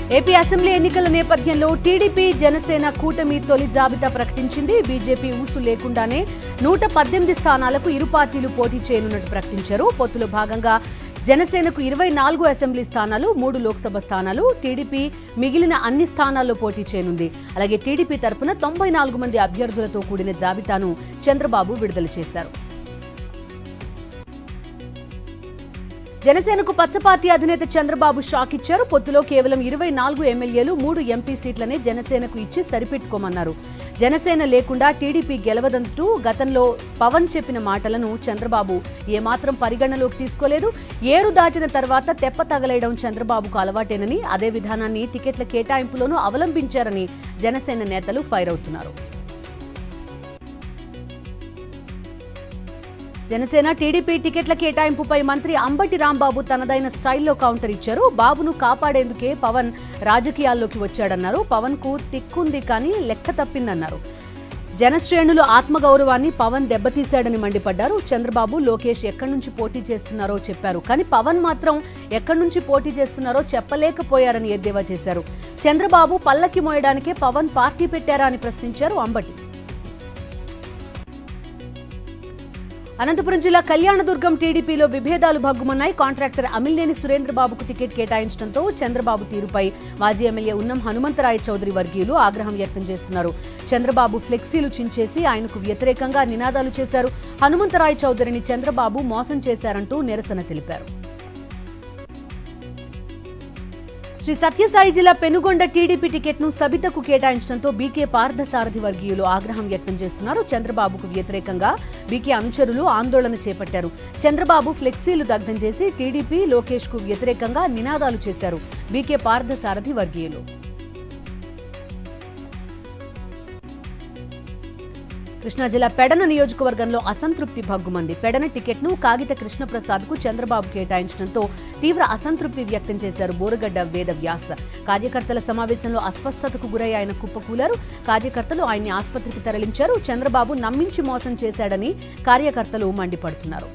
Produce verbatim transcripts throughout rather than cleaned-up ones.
AP assembly ఎన్నికల నేపథ్యంలో TDP Janasena కూటమి తొలి జాబితా ప్రకటించింది. బీజేపీ ఊసు లేకుండానే నూట పద్దెనిమిది స్థానాలకు ఇరు పార్టీలు పోటీ చేయనున్నట్టు ప్రకటించారు. పొత్తులో భాగంగా జనసేనకు ఇరవై నాలుగు అసెంబ్లీ స్థానాలు, మూడు లోక్సభ స్థానాలు, టీడీపీ మిగిలిన అన్ని స్థానాల్లో పోటీ చేయనుంది. అలాగే టీడీపీ తరపున తొంభై నాలుగు మంది అభ్యర్థులతో కూడిన జాబితాను చంద్రబాబు విడుదల చేశారు. జనసేనకు పచ్చపార్టీ అధినేత చంద్రబాబు షాక్ ఇచ్చారు. పొత్తులో కేవలం ఇరవై నాలుగు ఎమ్మెల్యేలు, మూడు ఎంపీ సీట్లనే జనసేనకు ఇచ్చి సరిపెట్టుకోమన్నారు. జనసేన లేకుండా టీడీపీ గెలవదంటూ గతంలో పవన్ చెప్పిన మాటలను చంద్రబాబు ఏమాత్రం పరిగణలోకి తీసుకోలేదు. ఏరు దాటిన తర్వాత తెప్ప తగలేయడం చంద్రబాబుకు అలవాటేనని, అదే విధానాన్ని టికెట్ల కేటాయింపులోనూ అవలంబించారని జనసేన నేతలు ఫైర్ అవుతున్నారు. జనసేన టీడీపీ టికెట్ల కేటాయింపుపై మంత్రి అంబటి రాంబాబు తనదైన స్టైల్లో కౌంటర్ ఇచ్చారు. బాబును కాపాడేందుకే పవన్ రాజకీయాల్లోకి వచ్చాడన్నారు. పవన్ కు తిక్కుంది కానీ లెక్క తప్పిందన్నారు. జనశ్రేణులు ఆత్మగౌరవాన్ని పవన్ దెబ్బతీశాడని మండిపడ్డారు. చంద్రబాబు, లోకేష్ ఎక్కడి నుంచి పోటీ చేస్తున్నారో చెప్పారు, కానీ పవన్ మాత్రం ఎక్కడి నుంచి పోటీ చేస్తున్నారో చెప్పలేకపోయారని ఎద్దేవా చేశారు. చంద్రబాబు పల్లకి మోయడానికే పవన్ పార్టీ పెట్టారా అని ప్రశ్నించారు అంబటి. అనంతపురం జిల్లా కళ్యాణదుర్గం టీడీపీలో విభేదాలు భగ్గుమన్నాయి. కాంట్రాక్టర్ అమిల్నేని సురేంద్రబాబుకు టికెట్ కేటాయించడంతో చంద్రబాబు తీరుపై మాజీ ఎమ్మెల్యే ఉన్నం హనుమంతరాయ చౌదరి వర్గీయులు ఆగ్రహం వ్యక్తం చేస్తున్నారు. చంద్రబాబు ఫ్లెక్సీలు చించేసి ఆయనకు వ్యతిరేకంగా నినాదాలు చేశారు. హనుమంతరాయ చౌదరిని చంద్రబాబు మోసం చేశారంటూ నిరసన తెలిపారు. శ్రీ సత్యసాయి జిల్లా పెనుగొండ టీడీపీ టికెట్ ను సబితకు కేటాయించడంతో బీకే పార్థసారథి వర్గీయులు ఆగ్రహం వ్యక్తం చేస్తున్నారు. చంద్రబాబుకు వ్యతిరేకంగా బీకే అనుచరులు ఆందోళన చేపట్టారు. చంద్రబాబు ఫ్లెక్సీలు దగ్ధం చేసి టీడీపీ, లోకేష్ కు వ్యతిరేకంగా నినాదాలు చేశారు బీకే పార్థసారథి వర్గీయులు. కృష్ణా జిల్లా పెడన నియోజకవర్గంలో అసంతృప్తి భగ్గుమంది. పెడన టికెట్ ను కాగిత కృష్ణప్రసాద్ కు చంద్రబాబు కేటాయించడంతో తీవ్ర అసంతృప్తి వ్యక్తం చేశారు బోరగడ్డ వేదవ్యాస్. కార్యకర్తల సమావేశంలో అస్వస్థతకు గురై ఆయన కుప్పకూలారు. కార్యకర్తలు ఆయన్ని ఆసుపత్రికి తరలించారు. చంద్రబాబు నమ్మించి మోసం చేశాడని కార్యకర్తలు మండిపడుతున్నారు.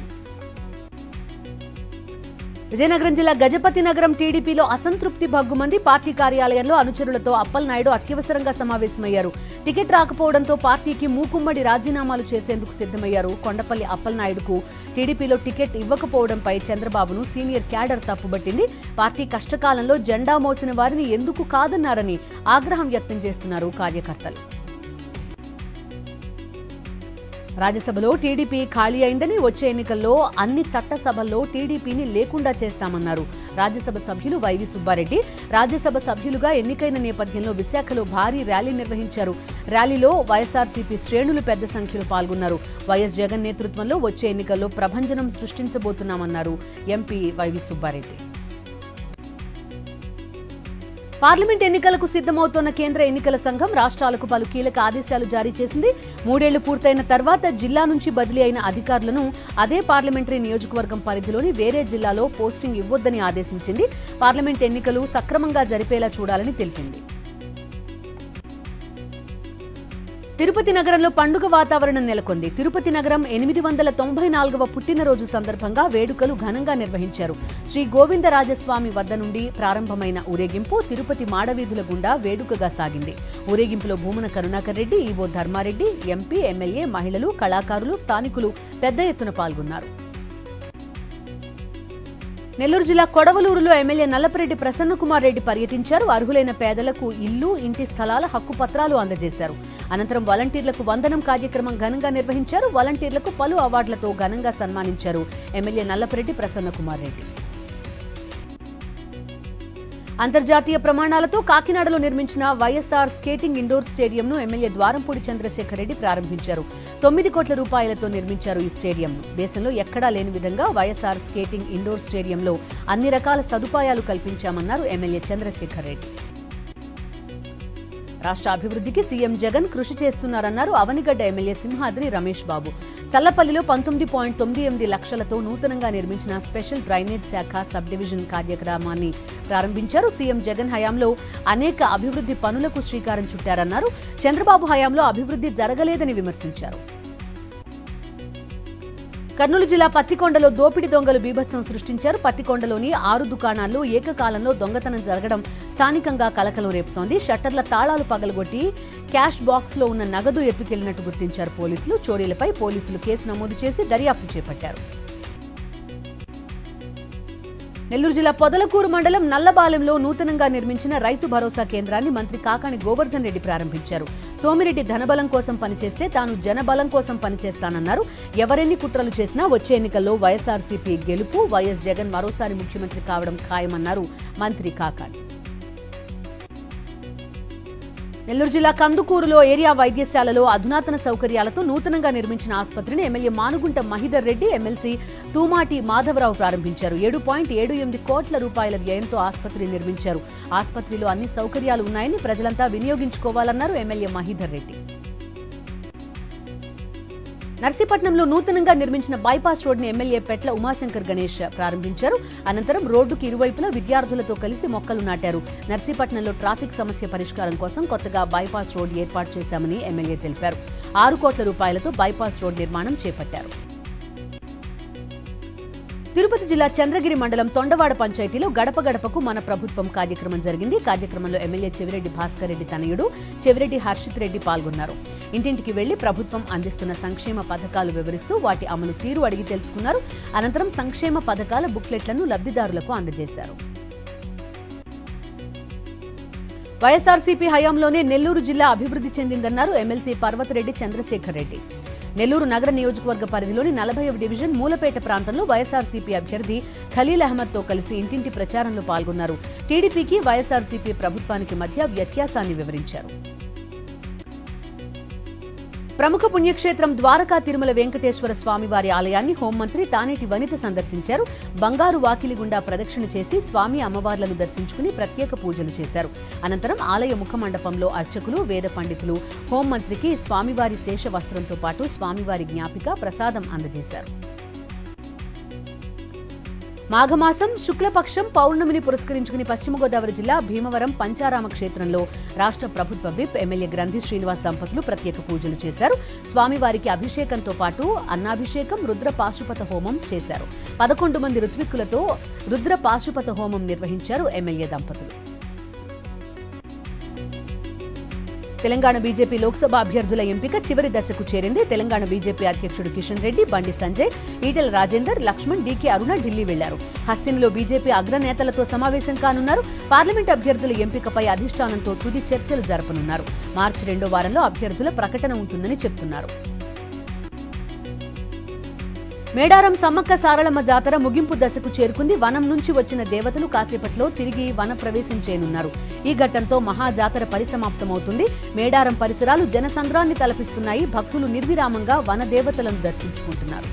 విజయనగరం జిల్లా గజపతి నగరం టీడీపీలో అసంతృప్తి భగ్గుమంది. పార్టీ కార్యాలయంలో అనుచరులతో అప్పలనాయుడు అత్యవసరంగా సమావేశమయ్యారు. టికెట్ రాకపోవడంతో పార్టీకి మూకుమ్మడి రాజీనామాలు చేసేందుకు సిద్ధమయ్యారు. కొండపల్లి అప్పలనాయుడుకు టీడీపీలో టికెట్ ఇవ్వకపోవడంపై చంద్రబాబును సీనియర్ క్యాడర్ తప్పుబట్టింది. పార్టీ కష్టకాలంలో జెండా మోసిన వారిని ఎందుకు కాదన్నారని ఆగ్రహం వ్యక్తం చేస్తున్నారు కార్యకర్తలు. రాజ్యసభలో టీడీపీ ఖాళీ అయిందని, వచ్చే ఎన్నికల్లో అన్ని చట్టసభల్లో టీడీపీని లేకుండా చేస్తామన్నారు రాజ్యసభ సభ్యులు వైవి సుబ్బారెడ్డి. రాజ్యసభ సభ్యులుగా ఎన్నికైన నేపథ్యంలో విశాఖలో భారీ ర్యాలీ నిర్వహించారు. ర్యాలీలో వైఎస్ఆర్సీపీ శ్రేణులు పెద్ద సంఖ్యలో పాల్గొన్నారు. వైఎస్ జగన్ నేతృత్వంలో వచ్చే ఎన్నికల్లో ప్రభంజనం సృష్టించబోతున్నామన్నారు ఎంపీ వైవి సుబ్బారెడ్డి. పార్లమెంట్ ఎన్నికలకు సిద్ధమవుతోన్న కేంద్ర ఎన్నికల సంఘం రాష్ట్రాలకు పలు కీలక ఆదేశాలు జారీ చేసింది. మూడేళ్లు పూర్తయిన తర్వాత జిల్లా నుంచి బదిలీ అయిన అధికారులను అదే పార్లమెంటరీ నియోజకవర్గం పరిధిలోని వేరే జిల్లాలో పోస్టింగ్ ఇవ్వొద్దని ఆదేశించింది. పార్లమెంట్ ఎన్నికలు సక్రమంగా జరిపేలా చూడాలని తెలిపింది. తిరుపతి నగరంలో పండుగ వాతావరణం నెలకొంది. తిరుపతి నగరం ఎనిమిది వందల తొంభై నాలుగవ పుట్టినరోజు సందర్భంగా వేడుకలు ఘనంగా నిర్వహించారు. శ్రీ గోవిందరాజస్వామి వద్ద నుండి ప్రారంభమైన ఊరేగింపు తిరుపతి మాడవీధుల గుండా వేడుకగా సాగింది. ఊరేగింపులో భూమన కరుణాకర్ రెడ్డి, ఈవో ధర్మారెడ్డి, ఎంపీ, ఎమ్మెల్యే, మహిళలు, కళాకారులు, స్థానికులు పెద్ద ఎత్తున పాల్గొన్నారు. నెల్లూరు జిల్లా కొడవలూరులో ఎమ్మెల్యే నల్లపరెడ్డి ప్రసన్నకుమార్ రెడ్డి పర్యటించారు. అర్హులైన పేదలకు ఇల్లు, ఇంటి స్థలాల హక్కు పత్రాలు అందజేశారు. అనంతరం వాలంటీర్లకు వందనం కార్యక్రమం ఘనంగా నిర్వహించారు. వాలంటీర్లకు పలు అవార్డులతో ఘనంగా సన్మానించారు ఎమ్మెల్యే నల్లపరెడ్డి ప్రసన్నకుమార్ రెడ్డి. అంతర్జాతీయ ప్రమాణాలతో కాకినాడలో నిర్మించిన వైఎస్ఆర్ స్కేటింగ్ ఇండోర్ స్టేడియంను ఎమ్మెల్యే ద్వారంపూడి చంద్రశేఖర్ రెడ్డి ప్రారంభించారు. తొమ్మిది కోట్ల రూపాయలతో నిర్మించారు ఈ స్టేడియంను. దేశంలో ఎక్కడా లేని విధంగా వైఎస్ఆర్ స్కేటింగ్ ఇండోర్ స్టేడియంలో అన్ని రకాల సదుపాయాలు కల్పించామన్నారు ఎమ్మెల్యే చంద్రశేఖర్ రెడ్డి. రాష్ట్ర అభివృద్ధికి సీఎం జగన్ కృషి చేస్తున్నారన్నారు అవనిగడ్డ ఎమ్మెల్యే సింహాద్రి రమేష్ బాబు. చల్లపల్లిలో పంతొమ్మిది పాయింట్ తొమ్మిది ఎనిమిది లక్షలతో నూతనంగా నిర్మించిన స్పెషల్ డ్రైనేజ్ శాఖ సబ్ డివిజన్ కార్యక్రమాన్ని ప్రారంభించారు. సీఎం జగన్ హయాంలో అనేక అభివృద్ధి పనులకు శ్రీకారం చుట్టారన్నారు. చంద్రబాబు హయాంలో అభివృద్ధి జరగలేదని విమర్శించారు. కర్నూలు జిల్లా పత్తికొండలో దోపిడీ దొంగలు బీభత్సం సృష్టించారు. పత్తికొండలోని ఆరు దుకాణాల్లో ఏకకాలంలో దొంగతనం జరగడం స్థానికంగా కలకలం రేపుతోంది. షట్టర్ల తాళాలు పగలగొట్టి క్యాష్ బాక్స్ లో ఉన్న నగదు ఎత్తుకెళ్లినట్టు గుర్తించారు పోలీసులు. చోరీలపై పోలీసులు కేసు నమోదు చేసి దర్యాప్తు చేపట్టారు. నెల్లూరు జిల్లా పొదలకూరు మండలం నల్లబాలెంలో నూతనంగా నిర్మించిన రైతు భరోసా కేంద్రాన్ని మంత్రి కాకాణి గోవర్ధన్ రెడ్డి ప్రారంభించారు. సోమిరెడ్డి ధనబలం కోసం పనిచేస్తే తాను జనబలం కోసం పనిచేస్తానన్నారు. ఎవరెన్ని కుట్రలు చేసినా వచ్చే ఎన్నికల్లో వైఎస్ఆర్సీపీ గెలుపు, వైఎస్ జగన్ మరోసారి ముఖ్యమంత్రి కావడం ఖాయమన్నారు మంత్రి కాకాణి. నెల్లూరు జిల్లా కందుకూరులో ఏరియా వైద్యశాలలో అధునాతన సౌకర్యాలతో నూతనంగా నిర్మించిన ఆసుపత్రిని ఎమ్మెల్యే మానుగుంట మహిదర్ రెడ్డి, ఎమ్మెల్సీ తూమాటి మాధవరావు ప్రారంభించారు. ఏడు పాయింట్ ఏడు ఎనిమిది కోట్ల రూపాయల వ్యయంతో ఆసుపత్రి నిర్మించారు. ఆసుపత్రిలో అన్ని సౌకర్యాలు ఉన్నాయని ప్రజలంతా వినియోగించుకోవాలన్నారు ఎమ్మెల్యే మహిదర్ రెడ్డి. నర్సీపట్నంలో నూతనంగా నిర్మించిన బైపాస్ రోడ్డుని ఎమ్మెల్యే పెట్ల ఉమాశంకర్ గణేష్ ప్రారంభించారు. అనంతరం రోడ్డుకు ఇరువైపులా విద్యార్థులతో కలిసి మొక్కలు నాటారు. నర్సీపట్నంలో ట్రాఫిక్ సమస్య పరిష్కారం కోసం కొత్తగా బైపాస్ రోడ్డు ఏర్పాటు చేశామని ఎమ్మెల్యే తెలిపారు. ఆరు కోట్ల రూపాయలతో బైపాస్ రోడ్డు నిర్మాణం చేపట్టారు. తిరుపతి జిల్లా చంద్రగిరి మండలం తొండవాడ పంచాయతీలో గడప గడపకు మన ప్రభుత్వం కార్యక్రమం జరిగింది. కార్యక్రమంలో ఎమ్మెల్యే చెవిరెడ్డి భాస్కర్ రెడ్డి తనయుడు చెవిరెడ్డి హర్షిత్ రెడ్డి పాల్గొన్నారు. ఇంటింటికి వెళ్లి ప్రభుత్వం అందిస్తున్న సంక్షేమ పథకాలు వివరిస్తూ వాటి అమలు తీరు అడిగి తెలుసుకున్నారు. అనంతరం సంక్షేమ పథకాల బుక్లెట్లను లబ్ధిదారులకు అందజేశారు. వైఎస్ఆర్సీపీ హయాంలోనే నెల్లూరు జిల్లా అభివృద్ధి చెందిందన్నారు ఎమ్మెల్సీ పర్వతరెడ్డి చంద్రశేఖర్ రెడ్డి. నెల్లూరు నగర నియోజకవర్గ పరిధిలోని నలభైవ డివిజన్ మూలపేట ప్రాంతంలో వైఎస్ఆర్సీపీ అభ్యర్థి ఖలీల్ అహ్మద్తో కలిసి ఇంటింటి ప్రచారంలో పాల్గొన్నారు. టీడీపీకి వైఎస్ఆర్సీపీ ప్రభుత్వానికి మధ్య వ్యత్యాసాన్ని వివరించారు. ప్రముఖ పుణ్యక్షేత్రం ద్వారకా తిరుమల వెంకటేశ్వర స్వామివారి ఆలయాన్ని హోంమంత్రి తానేటి వనిత సందర్శించారు. బంగారు వాకిలి గుండా ప్రదక్షిణ చేసి స్వామి అమ్మవార్లను దర్శించుకుని ప్రత్యేక పూజలు చేశారు. అనంతరం ఆలయ ముఖ మండపంలో అర్చకులు, వేద పండితులు హోంమంత్రికి స్వామివారి శేష వస్త్రంతో పాటు స్వామివారి జ్ఞాపిక ప్రసాదం అందజేశారు. మాఘమాసం శుక్లపక్షం పౌర్ణమిని పురస్కరించుకుని పశ్చిమ గోదావరి జిల్లా భీమవరం పంచారామ క్షేత్రంలో రాష్ట్ర ప్రభుత్వ విప్ ఎమ్మెల్యే గ్రంథి శ్రీనివాస్ దంపతులు ప్రత్యేక పూజలు చేశారు. స్వామివారికి అభిషేకంతో పాటు అన్నాభిషేకం, రుద్ర పాశుపత హోమం చేశారు. పదకొండు మంది ఋత్విక్కులతో రుద్ర పాశుపత హోమం నిర్వహించారు ఎమ్మెల్యే దంపతులు. తెలంగాణ బీజేపీ లోక్సభ అభ్యర్థుల ఎంపిక చివరి దశకు చేరింది. తెలంగాణ బీజేపీ అధ్యక్షుడు కిషన్ రెడ్డి, బండి సంజయ్, ఈటెల రాజేందర్, లక్ష్మణ్, డీకే అరుణ ఢిల్లీ వెళ్లారు. హస్తినిలో బీజేపీ అగ్రనేతలతో సమావేశం కానున్నారు. పార్లమెంట్ అభ్యర్థుల ఎంపికపై అధిష్టానంతో తుది చర్చలు జరపనున్నారు. మార్చి రెండో వారంలో అభ్యర్థుల ప్రకటన ఉంటుందని చెబుతున్నారు. మేడారం సమ్మక్క సారళమ్మ జాతర ముగింపు దశకు చేరుకుంది. వనం నుంచి వచ్చిన దేవతలు కాసేపట్లో తిరిగి వన ప్రవేశించేనున్నారు. ఈ ఘట్టంతో మహాజాతర పరిసమాప్తమవుతుంది. మేడారం పరిసరాలు జనసంద్రాన్ని తలపిస్తున్నాయి. భక్తులు నిర్విరామంగా వన దేవతలను దర్శించుకుంటున్నారు.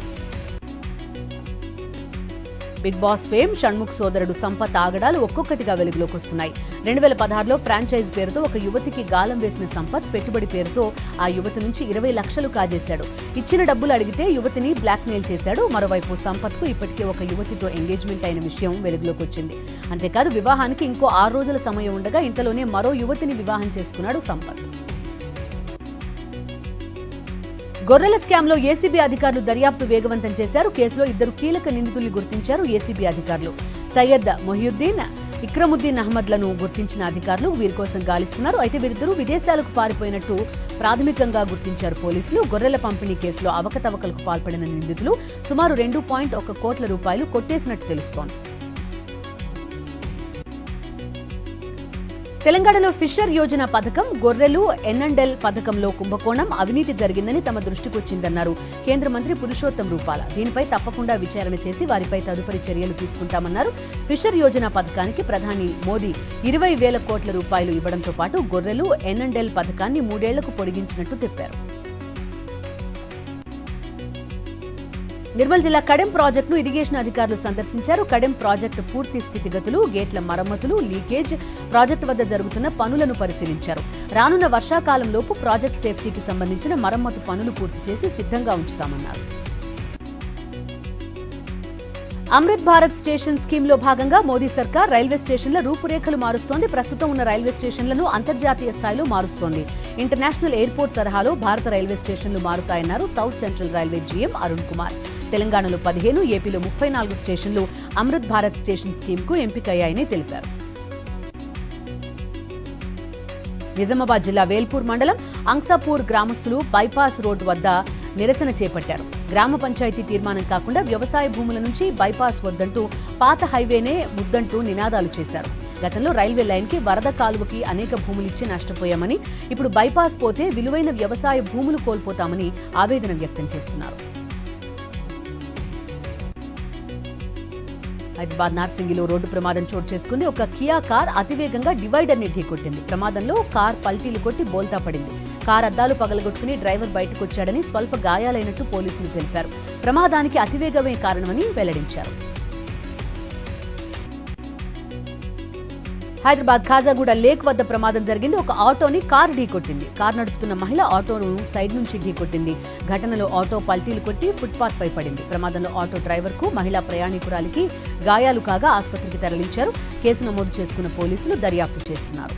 బిగ్ బాస్ ఫేమ్ షణ్ముఖ్ సోదరుడు సంపత్ ఆగడాలు ఒక్కొక్కటిగా వెలుగులోకి వస్తున్నాయి. రెండు వేల పదహారులో ఫ్రాంచైజ్ పేరుతో ఒక యువతికి గాలం వేసిన సంపత్ పెట్టుబడి పేరుతో ఆ యువతి నుంచి ఇరవై లక్షలు కాజేశాడు. ఇచ్చిన డబ్బులు అడిగితే యువతిని బ్లాక్మెయిల్ చేశాడు. మరోవైపు సంపత్ కు ఇప్పటికే ఒక యువతితో ఎంగేజ్మెంట్ అయిన విషయం వెలుగులోకి వచ్చింది. అంతేకాదు వివాహానికి ఇంకో ఆరు రోజుల సమయం ఉండగా ఇంతలోనే మరో యువతిని వివాహం చేసుకున్నాడు సంపత్. గొర్రెల స్కామ్లో ఏసీబీ అధికారులు దర్యాప్తు వేగవంతం చేశారు. కేసులో ఇద్దరు కీలక నిందితుల్ని గుర్తించారు ఏసీబీ అధికారులు. సయ్యద్ మొహియుద్దీన్, ఇక్రముద్దీన్ అహ్మద్లను గుర్తించిన అధికారులు వీరి కోసం గాలిస్తున్నారు. అయితే వీరిద్దరూ విదేశాలకు పారిపోయినట్టు ప్రాథమికంగా గుర్తించారు పోలీసులు. గొర్రెల పంపిణీ కేసులో అవకతవకలకు పాల్పడిన నిందితులు సుమారు రెండు పాయింట్ ఒక కోట్ల రూపాయలు కొట్టేసినట్టు తెలుస్తోంది. తెలంగాణలో ఫిషర్ యోజన పథకం, గొర్రెలు ఎన్ఎండ్ఎల్ పథకంలో కుంభకోణం, అవినీతి జరిగిందని తమ దృష్టికొచ్చిందన్నారు కేంద్ర మంత్రి పురుషోత్తం రూపాల. దీనిపై తప్పకుండా విచారణ చేసి వారిపై తదుపరి చర్యలు తీసుకుంటామన్నారు. ఫిషర్ యోజన పథకానికి ప్రధాని మోదీ ఇరవై వేల కోట్ల రూపాయలు ఇవ్వడంతో పాటు గొర్రెలు ఎన్ఎండ్ఎల్ పథకాన్ని మూడేళ్లకు పొడిగించినట్టు చెప్పారు. నిర్మల్ జిల్లా కడెం ప్రాజెక్టును ఇరిగేషన్ అధికారులు సందర్శించారు. కడెం ప్రాజెక్టు పూర్తి స్థితిగతులు, గేట్ల మరమ్మతులు, లీకేజ్, ప్రాజెక్టు వద్ద జరుగుతున్న పనులను పరిశీలించారు. రానున్న వర్షాకాలంలోపు ప్రాజెక్టు సేఫ్టీకి సంబంధించిన మరమ్మతు పనులు పూర్తి చేసి సిద్ధంగా ఉంచుతామన్నారు. అమృత్ భారత్ స్టేషన్ స్కీమ్లో భాగంగా మోదీ సర్కార్ రైల్వే స్టేషన్ల రూపురేఖలు మారుస్తోంది. ప్రస్తుతం ఉన్న రైల్వే స్టేషన్లను అంతర్జాతీయ స్థాయిలో మారుస్తోంది. ఇంటర్నేషనల్ ఎయిర్పోర్ట్ తరహాలో భారత రైల్వే స్టేషన్లు మారుతాయన్నారు south central railway GM Arun Kumar. తెలంగాణలో పదిహేను, ఏపీలో ముప్పై నాలుగు స్టేషన్లు అమృత్ భారత్ స్టేషన్ స్కీమ్కు ఎంపికయ్యాయని తెలిపారు. నిజామాబాద్ జిల్లా వేల్పూర్ మండలం అంక్సాపూర్ గ్రామస్తులు బైపాస్ రోడ్డు వద్ద నిరసన చేపట్టారు. గ్రామ పంచాయతీ తీర్మానం కాకుండా వ్యవసాయ భూముల నుంచి బైపాస్ వద్దంటూ పాత హైవేనే ముద్దంటూ నినాదాలు చేశారు. గతంలో రైల్వే లైన్కి వరద కాలువకి అనేక భూములిచ్చి నష్టపోయామని, ఇప్పుడు బైపాస్ పోతే విలువైన వ్యవసాయ భూములు కోల్పోతామని ఆవేదన వ్యక్తం చేస్తున్నారు. హైదరాబాద్ నార్సింగిలో రోడ్డు ప్రమాదం చోటు చేసుకుంది. ఒక కియా కార్ అతివేగంగా డివైడర్ ని ఢీకొట్టింది. ప్రమాదంలో కార్ పల్టీలు కొట్టి బోల్తా పడింది. కార్ అద్దాలు పగలగొట్టుకుని డ్రైవర్ బయటకు వచ్చాడని, స్వల్ప గాయాలైనట్టు పోలీసులు తెలిపారు. ప్రమాదానికి అతివేగమే కారణమని వెల్లడించారు. హైదరాబాద్ ఖాజాగూడ లేక్ వద్ద ప్రమాదం జరిగింది. ఒక ఆటోని కారు ఢీకొట్టింది. కారు నడుపుతున్న మహిళ ఆటోను సైడ్ నుంచి ఢీకొట్టింది. ఘటనలో ఆటో పల్టీలు కొట్టి ఫుట్పాత్ పై పడింది. ప్రమాదంలో ఆటో డ్రైవర్ కు, మహిళా ప్రయాణికురాలికి గాయాలు కాగా ఆసుపత్రికి తరలించారు. కేసు నమోదు చేసుకున్న పోలీసులు దర్యాప్తు చేస్తున్నారు.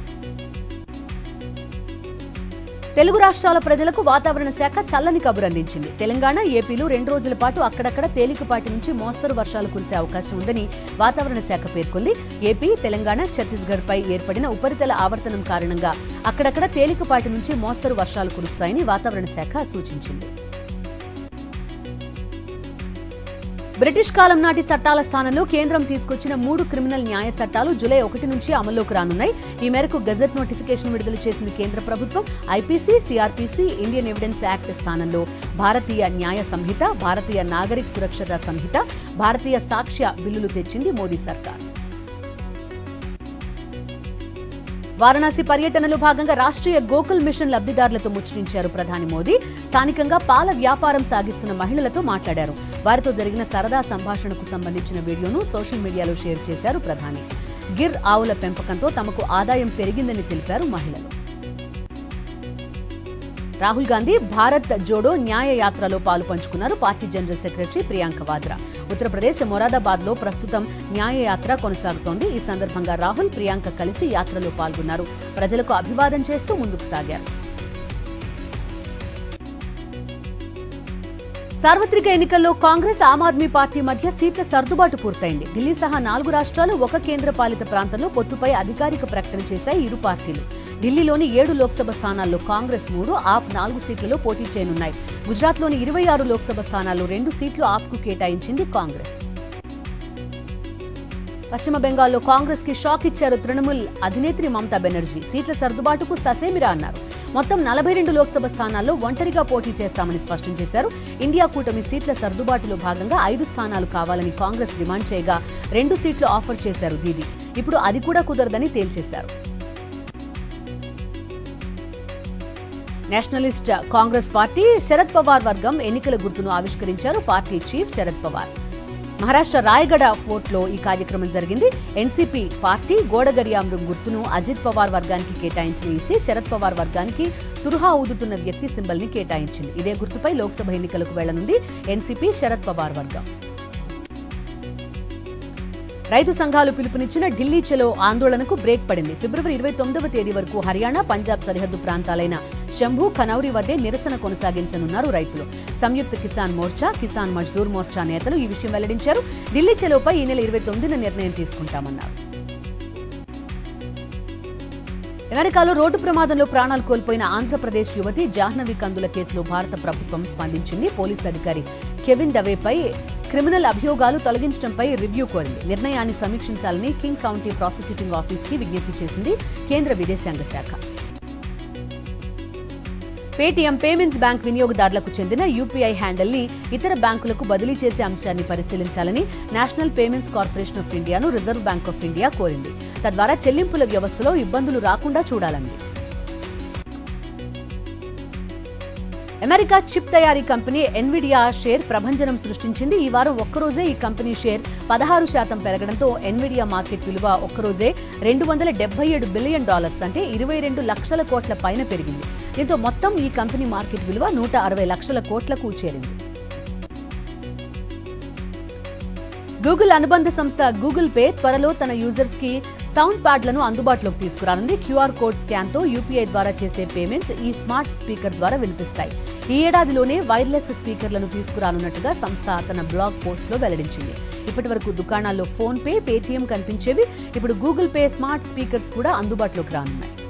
తెలుగు రాష్ట్రాల ప్రజలకు వాతావరణ శాఖ చల్లని కబురు అందించింది. తెలంగాణ, ఏపీలో రెండు రోజుల పాటు అక్కడక్కడ తేలికపాటి నుంచి మోస్తరు వర్షాలు కురిసే అవకాశం ఉందని వాతావరణ శాఖ పేర్కొంది. ఏపీ, తెలంగాణ, ఛత్తీస్గఢ్ పై ఏర్పడిన ఉపరితల ఆవర్తనం కారణంగా అక్కడక్కడ తేలికపాటి నుంచి మోస్తరు వర్షాలు కురుస్తాయని వాతావరణ శాఖ సూచించింది. బ్రిటిష్ కాలం నాటి చట్టాల స్థానంలో కేంద్రం తీసుకొచ్చిన మూడు క్రిమినల్ న్యాయ చట్టాలు జూలై ఒకటి నుంచి అమల్లోకి రానున్నాయి. ఈ మేరకు గెజెట్ నోటిఫికేషన్ విడుదల చేసింది కేంద్ర ప్రభుత్వం. IPC, CrPC, Indian evidence act స్థానంలో భారతీయ న్యాయ సంహిత, భారతీయ నాగరిక సురక్షత సంహిత, భారతీయ సాక్ష్య బిల్లులు తెచ్చింది మోదీ సర్కార్. వారణాసి పర్యటనలో భాగంగా రాష్ట్రీయ గోకుల్ మిషన్ లబ్ధిదారులతో ముచ్చటించారు ప్రధాని మోదీ. స్థానికంగా పాల వ్యాపారం సాగిస్తున్న మహిళలతో మాట్లాడారు. వారితో జరిగిన సరదా సంభాషణకు సంబంధించిన వీడియోను సోషల్ మీడియాలో షేర్ చేశారు ప్రధాని. గిర్ ఆవుల పెంపకంతో తమకు ఆదాయం పెరిగిందని తెలిపారు మహిళలు. రాహుల్ గాంధీ భారత్ జోడో న్యాయ యాత్రలో పాలు పంచుకున్నారు. Party general secretary Priyanka Vadra. Uttar Pradesh Moradabad లో ప్రస్తుతం న్యాయ యాత్ర కొనసాగుతోంది. ఈ సందర్భంగా రాహుల్, ప్రియాంక కలిసి యాత్రలో పాల్గొన్నారు. ప్రజలకు అభివాదం చేస్తూ ముందుకు సాగారు. సార్వత్రిక ఎన్నికల్లో కాంగ్రెస్, ఆమ్ ఆద్మీ పార్టీ మధ్య సీట్ల సర్దుబాటు పూర్తయింది. ఢిల్లీ సహా నాలుగు రాష్ట్రాలు, ఒక కేంద్ర పాలిత ప్రాంతంలో పొత్తుపై అధికారిక ప్రకటన చేశాయి ఇరు పార్టీలు. ఢిల్లీలోని ఏడు లోక్సభ స్థానాల్లో కాంగ్రెస్ మూడు, ఆప్ నాలుగు సీట్లలో పోటీ చేయనున్నాయి. గుజరాత్లోని ఇరవై ఆరు లోక్సభ స్థానాల్లో రెండు సీట్లు ఆప్కు కేటాయించింది కాంగ్రెస్. పశ్చిమ బెంగాల్లో కాంగ్రెస్ కి షాక్ ఇచ్చారు తృణమూల్ అధినేత్రి మమతా బెనర్జీ. సీట్ల సర్దుబాటుకు ససేమిరా అన్నారు. మొత్తం నలభై రెండు లోక్సభ స్థానాల్లో ఒంటరిగా పోటీ చేస్తామని స్పష్టం చేశారు. ఇండియా కూటమి సీట్ల సర్దుబాటులో భాగంగా ఐదు స్థానాలు కావాలని కాంగ్రెస్ డిమాండ్ చేయగా రెండు సీట్లు ఆఫర్ చేశారు దీదీ. ఇప్పుడు అది కూడా కుదరదని తేల్చేశారు. నేషనలిస్ట్ కాంగ్రెస్ పార్టీ శరద్ పవార్ వర్గం ఎన్నికల గుర్తును ఆవిష్కరించారు పార్టీ చీఫ్ శరద్ పవార్. మహారాష్ట్ర రాయగడ ఫోర్ట్లో ఈ కార్యక్రమం జరిగింది. ఎన్సీపీ పార్టీ గోడగరియామృం గుర్తును అజిత్ పవార్ వర్గానికి కేటాయించిన ఈసీ శరద్ పవార్ వర్గానికి తురుహా ఊదుతున్న వ్యక్తి సింబల్ ని కేటాయించింది. ఇదే గుర్తుపై లోక్సభ ఎన్నికలకు వెళ్లనుంది ఎన్సీపీ శరద్ పవార్ వర్గం. రైతు సంఘాలు పిలుపునిచ్చిన ఢిల్లీ చలో ఆందోళనకు బ్రేక్ పడింది. ఫిబ్రవరి ఇరవై తొమ్మిదవ తేదీ వరకు హర్యానా, పంజాబ్ సరిహద్దు ప్రాంతాలైన శంభు, ఖనౌరి వద్దే నిరసన కొనసాగించనున్నారు రైతులు. సంయుక్త కిసాన్ మోర్చా, కిసాన్ మజ్దూర్ మోర్చా నేతలు ఈ విషయం వెల్లడించారు. ఢిల్లీ చలోపై ఈ నెల ఇరవై తొమ్మిదిన నిర్ణయం తీసుకుంటామన్నారు. అమెరికాలో రోడ్డు ప్రమాదంలో ప్రాణాలు కోల్పోయిన ఆంధ్రప్రదేశ్ యువతి జాహ్నవి కందుల కేసులో భారత ప్రభుత్వం స్పందించింది. పోలీసు అధికారి కెవిన్ డవేపై క్రిమినల్ అభియోగాలు తొలగించడంపై రివ్యూ కోరింది. నిర్ణయాన్ని సమీక్షించాలని కింగ్ కౌంటీ ప్రాసిక్యూటింగ్ ఆఫీస్ కి విజ్ఞప్తి చేసింది కేంద్ర విదేశాంగ శాఖ. పేటీఎం పేమెంట్స్ బ్యాంక్ వినియోగదారులకు చెందిన యూపీఐ హ్యాండిల్ ని ఇతర బ్యాంకులకు బదిలీ చేసే అంశాన్ని పరిశీలించాలని నేషనల్ పేమెంట్స్ కార్పొరేషన్ ఆఫ్ ఇండియాను రిజర్వ్ బ్యాంక్ ఆఫ్ ఇండియా కోరింది. తద్వారా చెల్లింపుల వ్యవస్థలో ఇబ్బందులు రాకుండా చూడాలంది. అమెరికా చిప్ తయారీ కంపెనీ ఎన్విడియా షేర్ ప్రభంజనం సృష్టించింది. ఈ వారం ఒక్కరోజే ఈ కంపెనీ షేర్ పదహారు శాతం పెరగడంతో ఎన్విడియా మార్కెట్ విలువ ఒక్కరోజే రెండు వందల డెబ్బై ఏడు బిలియన్ డాలర్స్ అంటే ఇరవై రెండు లక్షల కోట్ల పైన పెరిగింది. దీంతో మొత్తం ఈ కంపెనీ మార్కెట్ విలువ నూట అరవై లక్షల కోట్లకు చేరింది. గూగుల్ అనుబంధ సంస్థ గూగుల్ పే త్వరలో తన యూజర్స్ కి సౌండ్ ప్యాడ్లను అందుబాటులోకి తీసుకురానుంది. క్యూఆర్ కోడ్ స్కాన్ తో యూపీఐ ద్వారా చేసే పేమెంట్స్ ఈ స్మార్ట్ స్పీకర్ ద్వారా వినిపిస్తాయి. ఈ ఏడాదిలోనే వైర్లెస్ స్పీకర్లను తీసుకురానున్నట్టుగా సంస్థ తన బ్లాగ్ పోస్ట్లో వెల్లడించింది. ఇప్పటి వరకు దుకాణాల్లో ఫోన్ పే, పేటీఎం కనిపించేవి. ఇప్పుడు గూగుల్ పే స్మార్ట్ స్పీకర్స్ కూడా అందుబాటులోకి రానున్నాయి.